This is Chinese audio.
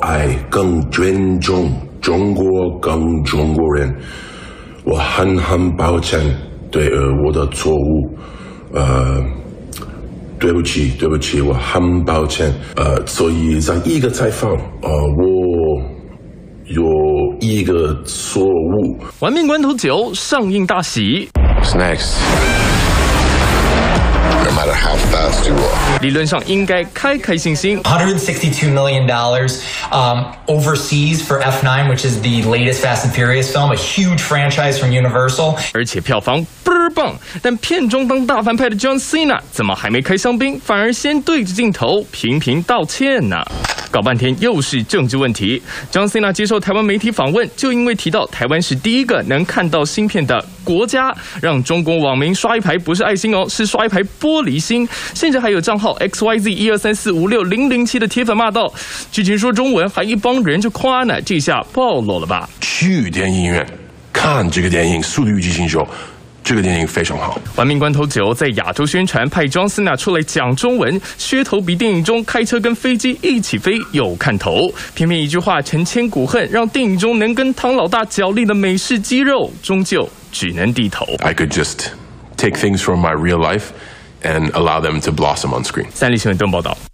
爱、更尊重中国、更中国人。我很抱歉对我的错误，对不起，我很抱歉。所以在一个采访，我有一个错误。 玩命关头9上映大喜。 What's next? No matter how fast you walk. 理论上应该开心心。 $162 million overseas for F9, which is the latest Fast and Furious film, a huge franchise from Universal. 而且票房倍儿棒，但片中当大反派的 John Cena 怎么还没开香槟，反而先对着镜头频道歉呢？搞半天又是政治问题。John Cena 接受台湾媒体访问，就因为提到台湾是第一个能看到芯片的国家，让中国网民刷一排不是爱心哦，是刷一排玻璃心，甚至还有账号 XYZ123456007的铁粉骂道：剧情说中文，还一帮人就夸呢，这下暴露了吧？ 去电影院看这个电影《速度与激情9》。这个电影非常好。 玩命关头9在亚洲宣传，派 John Cena 出来讲中文，噱头比电影中开车跟飞机一起飞有看头。偏偏一句话成千古恨，让电影中能跟唐老大角力的美式肌肉，终究只能低头。 I could just take things from my real life and allow them to blossom on screen. 三立新闻报道。